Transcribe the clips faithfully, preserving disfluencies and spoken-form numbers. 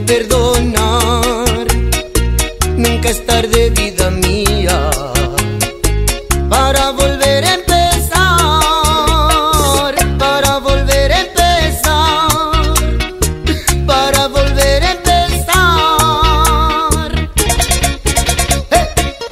perdonar. Nunca es tarde, vida mía, para volver a empezar, para volver a empezar, para volver a empezar. ¡Hey!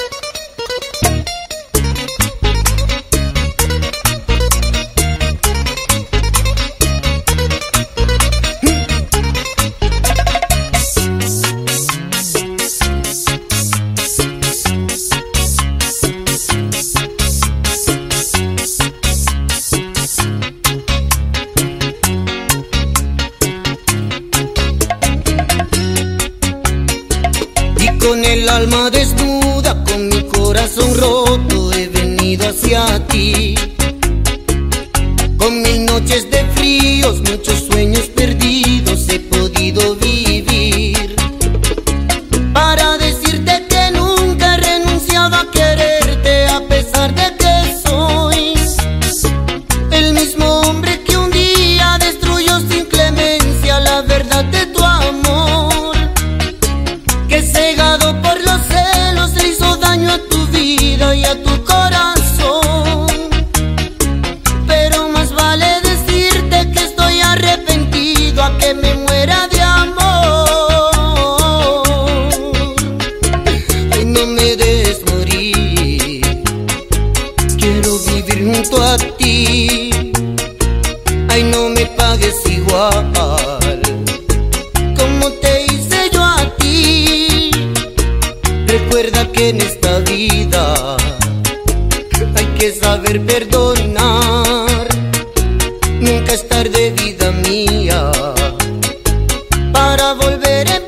Con el alma desnuda, con mi corazón roto, he venido hacia ti. Con mil noches de fríos, muchos sueños perdidos, he podido vivir para decirte que nunca he renunciado a quererte, a pesar de que soy el mismo hombre que un día destruyó sin clemencia la verdad de tu amor, que cegado por los celos le hizo daño a tu vida y a tu corazón. Pero más vale decirte que estoy arrepentido a que me muera de amor. Ay, no me dejes morir, quiero vivir junto a ti. Ay, no me pagues igual como te hice yo a ti. Recuerda que en esta vida hay que saber perdonar. Nunca es tarde, vida mía, para volver a